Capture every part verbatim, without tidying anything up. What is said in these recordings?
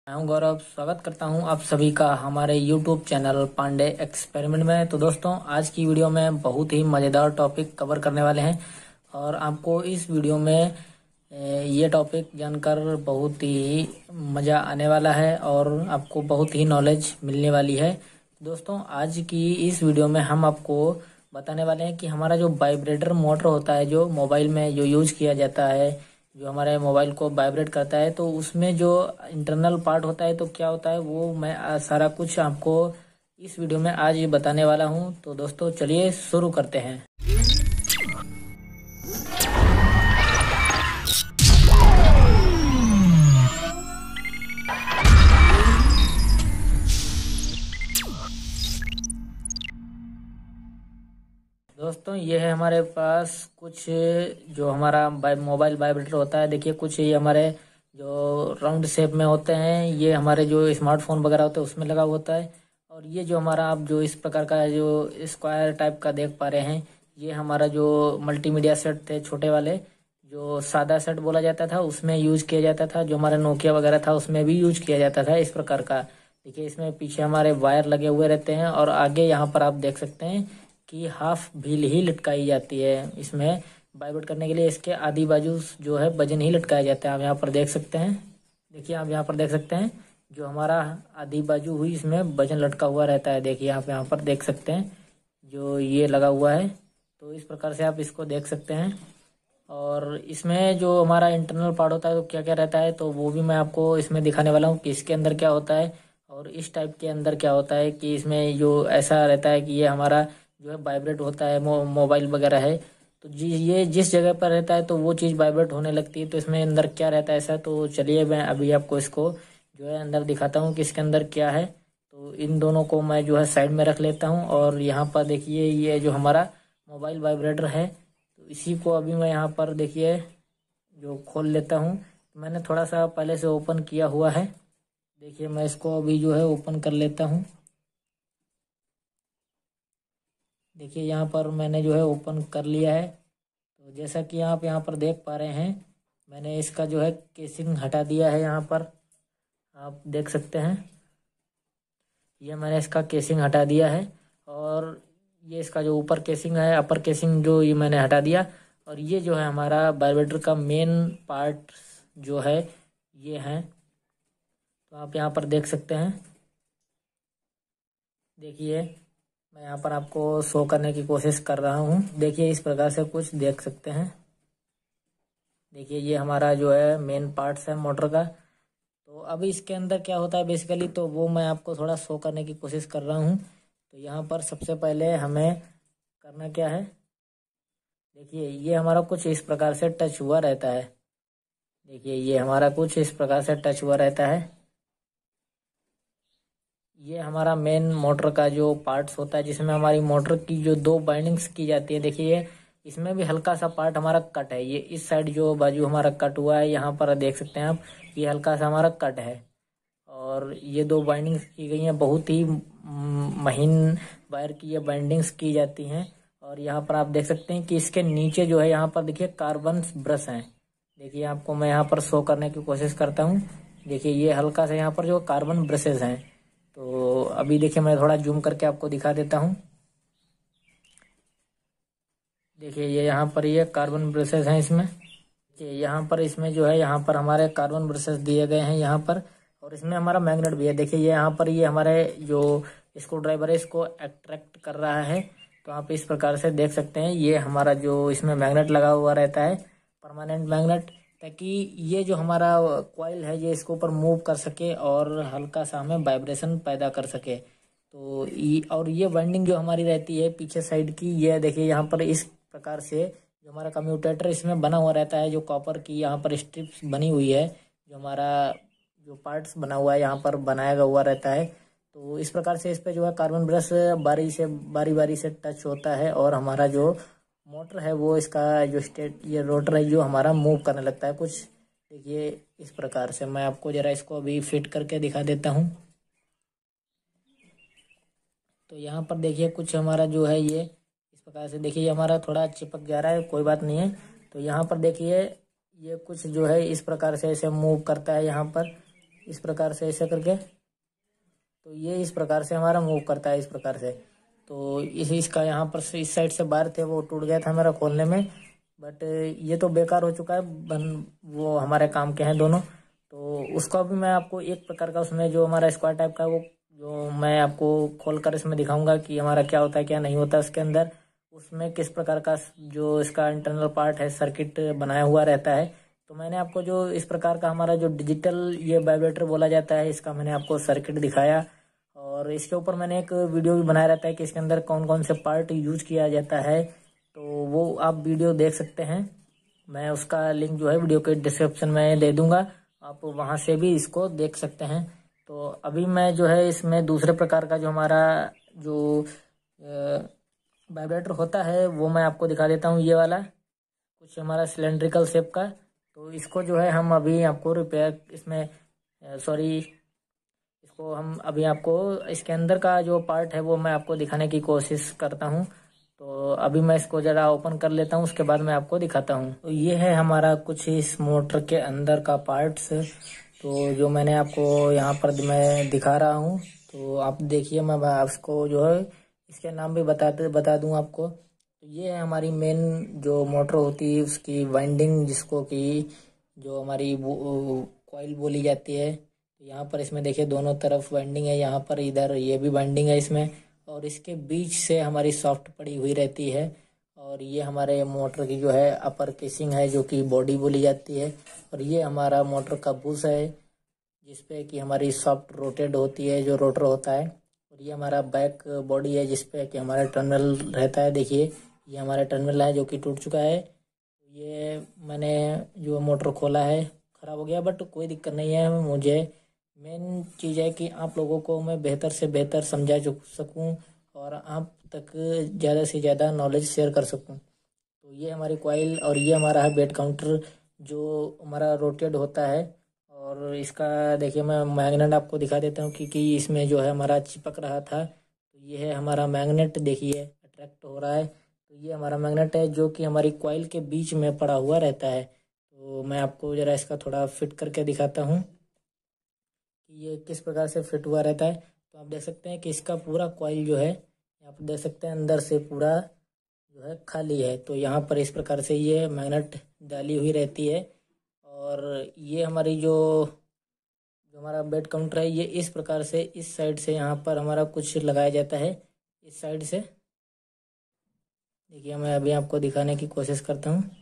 मैं हूं गौरव। स्वागत करता हूं आप सभी का हमारे यूट्यूब चैनल पांडे एक्सपेरिमेंट में। तो दोस्तों, आज की वीडियो में बहुत ही मज़ेदार टॉपिक कवर करने वाले हैं और आपको इस वीडियो में ये टॉपिक जानकर बहुत ही मज़ा आने वाला है और आपको बहुत ही नॉलेज मिलने वाली है। दोस्तों, आज की इस वीडियो में हम आपको बताने वाले हैं कि हमारा जो वाइब्रेटर मोटर होता है, जो मोबाइल में जो यूज किया जाता है, जो हमारे मोबाइल को वाइब्रेट करता है, तो उसमें जो इंटरनल पार्ट होता है तो क्या होता है, वो मैं सारा कुछ आपको इस वीडियो में आज ये बताने वाला हूं। तो दोस्तों, चलिए शुरू करते हैं। दोस्तों, ये है हमारे पास कुछ जो हमारा मोबाइल वाइब्रेटर होता है। देखिए, कुछ ये हमारे जो राउंड शेप में होते हैं, ये हमारे जो स्मार्टफोन वगैरह होते हैं उसमें लगा हुआ होता है। और ये जो हमारा आप जो इस प्रकार का जो स्क्वायर टाइप का देख पा रहे हैं, ये हमारा जो मल्टीमीडिया सेट थे छोटे वाले, जो सादा सेट बोला जाता था, उसमें यूज किया जाता था। जो हमारा नोकिया वगैरह था उसमें भी यूज किया जाता था इस प्रकार का। देखिए, इसमें पीछे हमारे वायर लगे हुए रहते हैं और आगे यहाँ पर आप देख सकते हैं कि हाफ व्हील ही लटकाई जाती है। इसमें वाइब्रेट करने के लिए इसके आधी बाजू जो है वजन ही लटकाया जाता है। आप यहाँ पर देख सकते हैं। देखिए, आप यहाँ पर देख सकते हैं जो हमारा आधी बाजू हुई, इसमें वजन लटका हुआ रहता है। देखिए, आप यहाँ पर देख सकते हैं जो ये लगा हुआ है। तो इस प्रकार से आप इसको देख सकते हैं। और इसमें जो हमारा इंटरनल पार्ट होता है तो क्या क्या रहता है, तो वो भी मैं आपको इसमें दिखाने वाला हूँ कि इसके अंदर क्या होता है और इस टाइप के अंदर क्या होता है। कि इसमें जो ऐसा रहता है कि ये हमारा जो है वाइब्रेट होता है, मो, मोबाइल वगैरह है, तो जी ये जिस जगह पर रहता है तो वो चीज़ वाइब्रेट होने लगती है। तो इसमें अंदर क्या रहता है ऐसा, तो चलिए मैं अभी आपको इसको जो है अंदर दिखाता हूँ कि इसके अंदर क्या है। तो इन दोनों को मैं जो है साइड में रख लेता हूँ और यहाँ पर देखिए, ये जो हमारा मोबाइल वाइब्रेटर है, तो इसी को अभी मैं यहाँ पर देखिए जो खोल लेता हूँ। मैंने थोड़ा सा पहले से ओपन किया हुआ है। देखिए, मैं इसको अभी जो है ओपन कर लेता हूँ। देखिए, यहाँ पर मैंने जो है ओपन कर लिया है। तो जैसा कि आप यहाँ पर देख पा रहे हैं, मैंने इसका जो है केसिंग हटा दिया है। यहाँ पर आप देख सकते हैं, ये मैंने इसका केसिंग हटा दिया है। और ये इसका जो ऊपर केसिंग है, अपर केसिंग, जो ये मैंने हटा दिया। और ये जो है हमारा वाइब्रेटर का मेन पार्ट जो है ये है। तो आप यहाँ पर देख सकते हैं। देखिए, मैं यहाँ पर आपको शो करने की कोशिश कर रहा हूँ। देखिए, इस प्रकार से कुछ देख सकते हैं। देखिए, ये हमारा जो है मेन पार्ट्स है मोटर का। तो अभी इसके अंदर क्या होता है बेसिकली, तो वो मैं आपको थोड़ा शो करने की कोशिश कर रहा हूँ। तो यहाँ पर सबसे पहले हमें करना क्या है, देखिए ये हमारा कुछ इस प्रकार से टच हुआ रहता है। देखिए, ये हमारा कुछ इस प्रकार से टच हुआ रहता है। ये हमारा मेन मोटर का जो पार्ट्स होता है, जिसमें हमारी मोटर की जो दो बाइंडिंग्स की जाती है। देखिए, इसमें भी हल्का सा पार्ट हमारा कट है। ये इस साइड जो बाजू हमारा कट हुआ है, यहाँ पर देख सकते हैं आप, ये हल्का सा हमारा कट है। और ये दो बाइंडिंग्स की गई हैं, बहुत ही महीन वायर की ये बाइंडिंग्स की जाती हैं। और यहाँ पर आप देख सकते हैं कि इसके नीचे जो है, यहाँ पर देखिए कार्बन ब्रश हैं। देखिए, आपको मैं यहाँ पर शो करने की कोशिश करता हूँ। देखिए, ये हल्का सा यहाँ पर जो कार्बन ब्रशेज हैं। तो अभी देखिए, मैं थोड़ा जूम करके आपको दिखा देता हूँ। देखिए, ये यहाँ पर ये कार्बन ब्रशेज हैं इसमें। देखिए, यहाँ पर इसमें जो है, यहाँ पर हमारे कार्बन ब्रशेज दिए गए हैं यहाँ पर। और इसमें हमारा मैग्नेट भी है। देखिए, ये यहाँ पर ये हमारे जो स्क्रू ड्राइवर है, इसको अट्रैक्ट कर रहा है। तो आप इस प्रकार से देख सकते हैं, ये हमारा जो इसमें मैग्नेट लगा हुआ रहता है, परमानेंट मैग्नेट, ताकि ये जो हमारा कॉइल है ये इसके ऊपर मूव कर सके और हल्का सा हमें वाइब्रेशन पैदा कर सके। तो ये और ये वाइंडिंग जो हमारी रहती है पीछे साइड की, ये देखिए यहाँ पर इस प्रकार से जो हमारा कम्यूटेटर इसमें बना हुआ रहता है, जो कॉपर की यहाँ पर स्ट्रिप्स बनी हुई है, जो हमारा जो पार्ट्स बना हुआ है यहाँ पर बनाया हुआ रहता है। तो इस प्रकार से इस पे जो है कार्बन ब्रश बारी से बारी बारी से टच होता है और हमारा जो मोटर है वो इसका जो स्टेट ये रोटर है जो हमारा मूव करने लगता है कुछ। देखिए, इस प्रकार से मैं आपको जरा इसको अभी फिट करके दिखा देता हूँ। तो यहाँ पर देखिए, कुछ हमारा जो है ये इस प्रकार से, देखिए ये हमारा थोड़ा चिपक जा रहा है, कोई बात नहीं है। तो यहाँ पर देखिए, ये कुछ जो है इस प्रकार से ऐसे मूव करता है यहाँ पर इस प्रकार से ऐसे करके, तो ये इस प्रकार से हमारा मूव करता है इस प्रकार से। तो इस इसका यहाँ पर से इस साइड से बार थे वो टूट गया था हमारा खोलने में, बट ये तो बेकार हो चुका है, बन वो हमारे काम के हैं दोनों। तो उसका भी मैं आपको एक प्रकार का उसमें जो हमारा स्क्वायर टाइप का वो जो मैं आपको खोल कर इसमें दिखाऊंगा कि हमारा क्या होता है क्या नहीं होता उसके अंदर, उसमें किस प्रकार का जो इसका इंटरनल पार्ट है सर्किट बनाया हुआ रहता है। तो मैंने आपको जो इस प्रकार का हमारा जो डिजिटल ये वाइब्रेटर बोला जाता है इसका मैंने आपको सर्किट दिखाया, और इसके ऊपर मैंने एक वीडियो भी बनाया रहता है कि इसके अंदर कौन कौन से पार्ट यूज किया जाता है। तो वो आप वीडियो देख सकते हैं, मैं उसका लिंक जो है वीडियो के डिस्क्रिप्शन में दे दूंगा, आप वहां से भी इसको देख सकते हैं। तो अभी मैं जो है इसमें दूसरे प्रकार का जो हमारा जो वाइब्रेटर होता है वो मैं आपको दिखा देता हूँ, ये वाला कुछ हमारा सिलेंड्रिकल शेप का। तो इसको जो है हम अभी आपको रिपेयर इसमें सॉरी इसको हम अभी आपको इसके अंदर का जो पार्ट है वो मैं आपको दिखाने की कोशिश करता हूँ। तो अभी मैं इसको ज़रा ओपन कर लेता हूँ, उसके बाद मैं आपको दिखाता हूँ। तो ये है हमारा कुछ इस मोटर के अंदर का पार्ट्स, तो जो मैंने आपको यहाँ पर मैं दिखा रहा हूँ। तो आप देखिए, मैं आपको जो है इसके नाम भी बता बता दूँ आपको। तो ये है हमारी मेन जो मोटर होती है उसकी वाइंडिंग, जिसको कि जो हमारी कॉइल बोली जाती है। तो यहाँ पर इसमें देखिए दोनों तरफ वाइंडिंग है, यहाँ पर इधर ये भी वाइंडिंग है इसमें, और इसके बीच से हमारी सॉफ्ट पड़ी हुई रहती है। और ये हमारे मोटर की जो है अपर केसिंग है जो कि बॉडी बोली जाती है, और ये हमारा मोटर का बुश है जिसपे कि हमारी सॉफ्ट रोटेट होती है जो रोटर होता है। और ये हमारा बैक बॉडी है जिसपे कि हमारा टर्मिनल रहता है। देखिए ये हमारा टर्मिनल है जो कि टूट चुका है। ये मैंने जो मोटर खोला है ख़राब हो गया, बट कोई दिक्कत नहीं है। मुझे मेन चीज़ है कि आप लोगों को मैं बेहतर से बेहतर समझा सकूं और आप तक ज़्यादा से ज़्यादा नॉलेज शेयर कर सकूं। तो ये हमारी कॉइल और ये हमारा है बेड काउंटर जो हमारा रोटेट होता है। और इसका देखिए मैं मैग्नेट आपको दिखा देता हूँ क्योंकि इसमें जो है हमारा चिपक रहा था। तो ये है हमारा मैग्नेट, देखिए अट्रैक्ट हो रहा है। तो ये हमारा मैग्नेट है जो कि हमारी कॉइल के बीच में पड़ा हुआ रहता है। तो मैं आपको ज़रा इसका थोड़ा फिट करके दिखाता हूँ कि ये किस प्रकार से फिट हुआ रहता है। तो आप देख सकते हैं कि इसका पूरा कॉइल जो है आप देख सकते हैं अंदर से पूरा जो है खाली है। तो यहाँ पर इस प्रकार से ये मैग्नेट डाली हुई रहती है। और ये हमारी जो जो हमारा बेड काउंटर है ये इस प्रकार से इस साइड से यहाँ पर हमारा कुछ लगाया जाता है, इस साइड से। देखिए मैं अभी आपको दिखाने की कोशिश करता हूँ।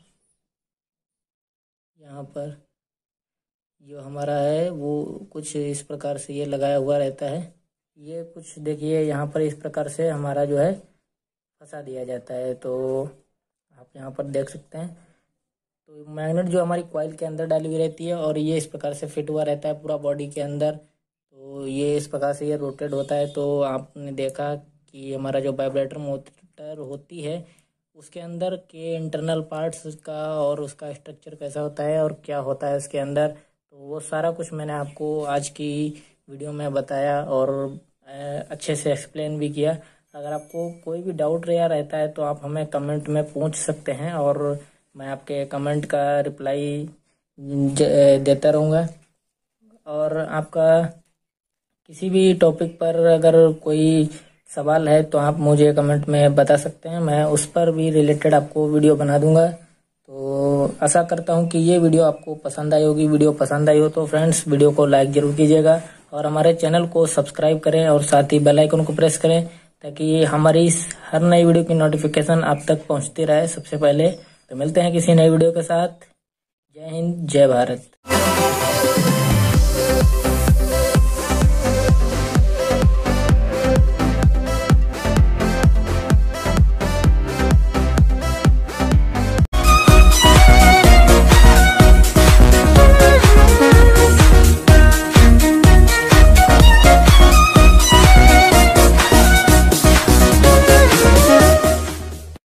यहाँ पर जो हमारा है वो कुछ इस प्रकार से ये लगाया हुआ रहता है। ये कुछ देखिए यहाँ पर इस प्रकार से हमारा जो है फंसा दिया जाता है। तो आप यहाँ पर देख सकते हैं। तो मैग्नेट जो हमारी कॉइल के अंदर डाली हुई रहती है और ये इस प्रकार से फिट हुआ रहता है पूरा बॉडी के अंदर। तो ये इस प्रकार से ये रोटेट होता है। तो आपने देखा कि हमारा जो वाइब्रेटर मोटर होती है उसके अंदर के इंटरनल पार्ट्स का और उसका स्ट्रक्चर कैसा होता है और क्या होता है उसके अंदर, तो वो सारा कुछ मैंने आपको आज की वीडियो में बताया और अच्छे से एक्सप्लेन भी किया। अगर आपको कोई भी डाउट रहा रहता है तो आप हमें कमेंट में पूछ सकते हैं और मैं आपके कमेंट का रिप्लाई देता रहूँगा। और आपका किसी भी टॉपिक पर अगर कोई सवाल है तो आप मुझे कमेंट में बता सकते हैं, मैं उस पर भी रिलेटेड आपको वीडियो बना दूंगा। तो आशा करता हूं कि ये वीडियो आपको पसंद आई होगी। वीडियो पसंद आई हो तो फ्रेंड्स वीडियो को लाइक जरूर कीजिएगा और हमारे चैनल को सब्सक्राइब करें और साथ ही बेल आइकन को प्रेस करें ताकि हमारी हर नई वीडियो की नोटिफिकेशन आप तक पहुंचती रहे सबसे पहले। तो मिलते हैं किसी नई वीडियो के साथ। जय हिंद, जय भारत।